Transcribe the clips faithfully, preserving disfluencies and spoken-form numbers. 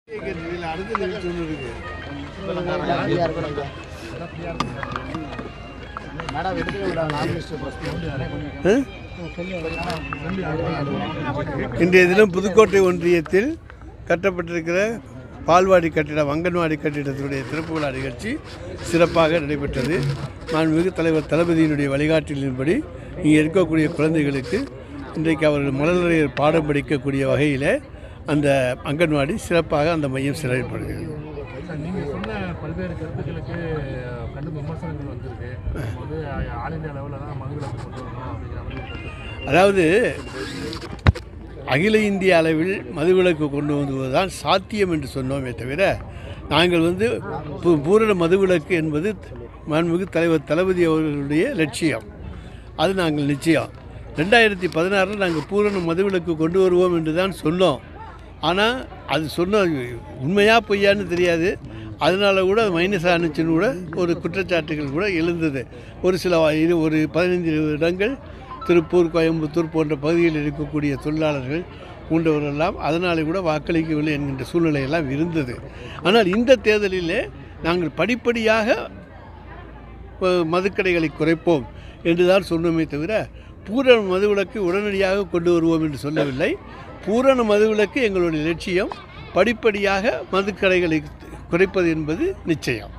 இன்றைய தினம் புதுக்கோட்டை ஒன்றியத்தில் கட்டப்பட்டிருக்கிற பால்வாடி கட்டிடம் அங்கன்வாடி கட்டிடத்தினுடைய திறப்பு விழா நிகழ்ச்சி சிறப்பாக நடைபெற்றது. மாண்புமிகு தலைவர் தளபதியினுடைய வழிகாட்டலின்படி இங்கே இருக்கக்கூடிய குழந்தைகளுக்கு இன்றைக்கு அவர்கள் மழலையர் பாடம் படிக்கக்கூடிய வகையில் அந்த அங்கன்வாடி சிறப்பாக அந்த மையம் செயல்படுகிறது. நீங்கள் சொன்ன பல்வேறு கருத்துக்களுக்கு கடும் விமர்சனங்கள் வந்திருக்கு. வந்து ஆல் இந்தியா லெவலில் தான் மதுவிலக்கு கொண்டு வரணும் அப்படிங்கிற. அதாவது அகில இந்திய அளவில் மதுவிலக்கு கொண்டு வருவதுதான் சாத்தியம் என்று சொன்னோமே தவிர நாங்கள் வந்து பூரண மதுவிலக்கு என்பது மாண்புமிகு தலைவர் தளபதி அவர்களுடைய லட்சியம். அது நாங்கள் நிச்சயம் ரெண்டாயிரத்தி பதினாறில் நாங்கள் பூரண மதுவிலக்கு கொண்டு வருவோம் என்று தான் சொன்னோம். ஆனால் அது சொன்ன உண்மையாக பொய்யான்னு தெரியாது. அதனால கூட மைனஸ் ஆனிச்சின்னு கூட ஒரு குற்றச்சாட்டுகள் கூட எழுந்தது. ஒரு சில இது ஒரு பதினைந்து இடங்கள் திருப்பூர், கோயம்புத்தூர் போன்ற பகுதிகளில் இருக்கக்கூடிய தொழிலாளர்கள் பூண்டவர்களெல்லாம் அதனாலே கூட வாக்களிக்கவில்லை என்கின்ற சூழ்நிலையெல்லாம் இருந்தது. ஆனால் இந்த தேர்தலிலே நாங்கள் படிப்படியாக மதுக்கடைகளை குறைப்போம் என்று தான் சொன்னோமே தவிர பூரண மதுவிலக்கு உடனடியாக கொண்டு வருவோம் என்று சொல்லவில்லை. பூரண மதுவிலக்கு எங்களுடைய லட்சியம். படிப்படியாக மதுக்கடைகளை குறைப்பது என்பது நிச்சயம்.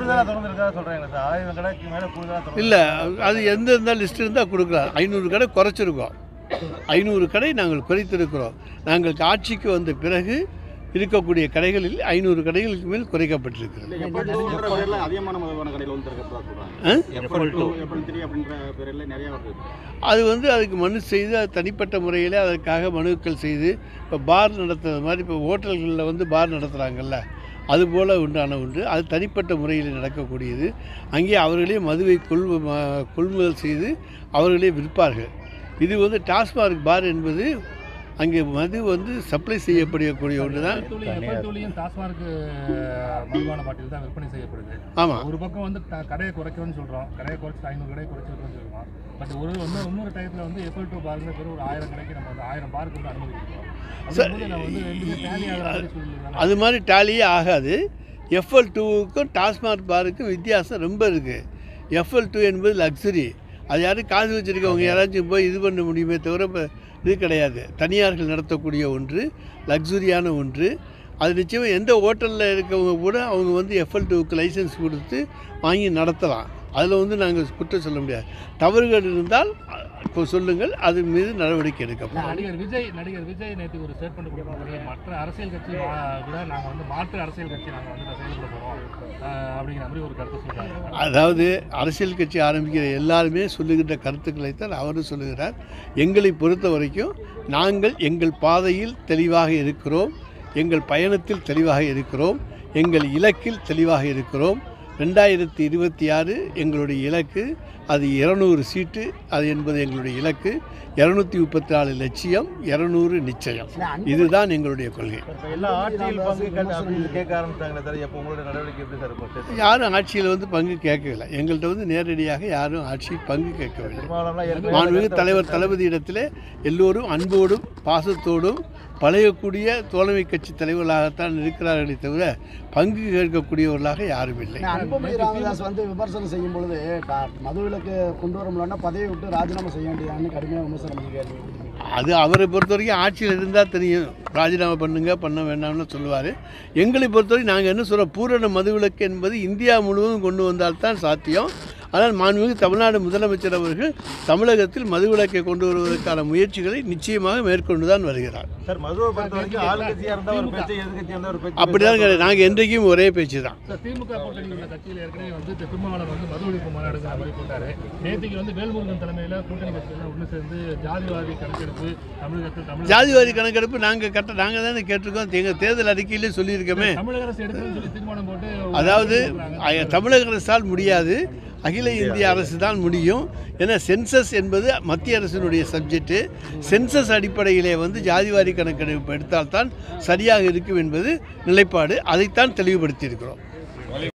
இல்லை, அது எந்த இருந்தால் லிஸ்ட் இருந்தால் கொடுக்குறார். ஐநூறு கடை குறைச்சிருக்கோம். ஐநூறு கடை நாங்கள் குறைத்திருக்கிறோம். நாங்கள் ஆட்சிக்கு வந்த பிறகு இருக்கக்கூடிய கடைகளில் ஐநூறு கடைகளுக்கு மேல் குறைக்கப்பட்டிருக்கிறது. அது வந்து அதுக்கு மனு செய்து அது தனிப்பட்ட முறையில் அதற்காக மனுக்கள் செய்து இப்போ பார் நடத்துறது மாதிரி இப்போ ஹோட்டல்களில் வந்து பார் நடத்துகிறாங்கல்ல, அதுபோல் உண்டான ஒன்று. அது தனிப்பட்ட முறையில் நடக்கக்கூடியது. அங்கே அவர்களே மதுவை கொள் கொள்முதல் செய்து அவர்களே விற்பார்கள். இது வந்து டாஸ்மாக் பார் என்பது அங்கே மது வந்து சப்ளை செய்யப்படக்கூடிய ஒன்று தான். டாஸ்மாக் மதுபான பாட்டில் தான் விற்பனை செய்யப்படுது. ஆமாம், ஒரு பக்கம் வந்து கடையை குறைக்கணும்னு சொல்கிறோம், கடையை குறைச்சி ஐநூறு கடை குறைச்சிருக்கோம்னு சொல்கிறோம். பட் ஒரு வந்து இன்னொரு டயத்தில் வந்து எஃப்எல் டூ பாருங்க பேர் ஒரு ஆயிரம் கடைக்கு நம்ம வந்து ஆயிரம் பாருக்கு வந்து அனுமதிக்கிறோம். அது மாதிரி டேலியே ஆகாது. எஃப்எல் டூவுக்கும் டாஸ்மாக் பாருக்கும் வித்தியாசம் ரொம்ப இருக்குது. எஃப்எல் டூ என்பது லக்ஸுரி. அது யாரும் காசு வச்சுருக்கவங்க யாராச்சும் போய் இது பண்ண முடியுமே தவிர இது கிடையாது. தனியார்கள் நடத்தக்கூடிய ஒன்று, லக்ஸுரியான ஒன்று. அது நிச்சயமாக எந்த ஹோட்டலில் இருக்கவங்க கூட அவங்க வந்து எஃப்எல் டூவுக்கு லைசன்ஸ் கொடுத்து வாங்கி நடத்தலாம். அதில் வந்து நாங்கள் குற்றம் சொல்ல முடியாது. தவறுகள் இருந்தால் சொல்லுங்கள், அது மீது நடவடிக்கை எடுக்கப்படும். நடிகர் விஜய் நடிகர் விஜய் நேற்று ஒரு ஸ்டேட்மெண்ட் கொடுப்பாங்க. மற்ற அரசியல் கட்சி கூட நாங்கள் வந்து மாற்று அரசியல் கட்சி நாங்கள் வந்து செயல்பட போகிறோம் அப்படிங்கிற மாதிரி ஒரு கருத்து சொல்கிறாங்க. அதாவது அரசியல் கட்சி ஆரம்பிக்கிற எல்லாருமே சொல்லுகின்ற கருத்துக்களைத்தான் அவரும் சொல்லுகிறார். எங்களை பொறுத்த வரைக்கும் நாங்கள் எங்கள் பாதையில் தெளிவாக இருக்கிறோம், எங்கள் பயணத்தில் தெளிவாக இருக்கிறோம், எங்கள் இலக்கில் தெளிவாக இருக்கிறோம். ரெண்டாயிரத்தி இருபத்தி ஆறு எங்களுடைய இலக்கு. அது இருநூறு சீட்டு அது என்பது எங்களுடைய இலக்கு. இரநூத்தி முப்பத்தி நாலு லட்சியம், இரநூறு நிச்சயம். இதுதான் எங்களுடைய கொள்கை. யாரும் ஆட்சியில் வந்து பங்கு கேட்கவில்லை. எங்கள்கிட்ட வந்து நேரடியாக யாரும் ஆட்சியில் பங்கு கேட்கவில்லை. மாண்புமிகு தலைவர் தளபதியிடத்தில் எல்லோரும் அன்போடும் பாசத்தோடும் பழையக்கூடிய தோழமை கட்சி தலைவர்களாகத்தான் இருக்கிறார்களே தவிர பங்கு கேட்கக்கூடியவர்களாக யாரும் இல்லை. அன்புமணி ராமதாஸ் வந்து விமர்சனம் செய்யும் பொழுது மதுவிலக்கு கொண்டு வர முடியலன்னா பதவியை விட்டு ராஜினாமா செய்ய வேண்டியதான்னு கடுமையாக விமர்சனம் பண்ணியிருக்காரு. அது அவரை பொறுத்த வரைக்கும் ஆட்சியில் இருந்தால் தெரியும். ராஜினாமா பண்ணுங்க, பண்ண வேண்டாம்னு சொல்லுவார். எங்களை பொறுத்தவரைக்கும் நாங்கள் என்ன சொல்கிறோம், பூரண மதுவிலக்கு என்பது இந்தியா முழுவதும் கொண்டு வந்தால்தான் சாத்தியம். ஆனால் மாண்புமிகு தமிழ்நாடு முதலமைச்சர் அவர்கள் தமிழகத்தில் மதுவிலக்கை கொண்டு வருவதற்கான முயற்சிகளை நிச்சயமாக மேற்கொண்டு தான் வருகிறார். அப்படிதான் கிடையாது. நாங்கள் என்றைக்கும் ஒரே பேச்சு தான். திமுக கூட்டணி கட்சியில் ஏற்கனவே வந்து திருமாவளவன் வந்து மது ஒழிப்பு மாநாடு போட்டாரு. நேற்றுக்கு வந்து வேல்முருகன் தலைமையில் கூட்டணி கட்சியெல்லாம் ஒன்று சேர்ந்து ஜாதிவாதி கணக்கெடுப்பு தமிழகத்தில் தமிழ் ஜாதிவாதி கணக்கெடுப்பு நாங்கள் கட்ட நாங்கள் தானே கேட்டிருக்கோம். எங்கள் தேர்தல் அறிக்கையிலே சொல்லியிருக்கோமே. தமிழக அரசு எடுக்கணும்னு சொல்லி தீர்மானம் போட்டு, அதாவது தமிழக அரசால் முடியாது, அகில இந்திய அரசு தான் முடியும். ஏன்னா சென்சஸ் என்பது மத்திய அரசினுடைய சப்ஜெக்டு. சென்சஸ் அடிப்படையிலே வந்து ஜாதிவாரி கணக்கெடுப்பு எடுத்தால்தான் சரியாக இருக்கும் என்பது நிலைப்பாடு. அதைத்தான் தெளிவுபடுத்தியிருக்கிறோம்.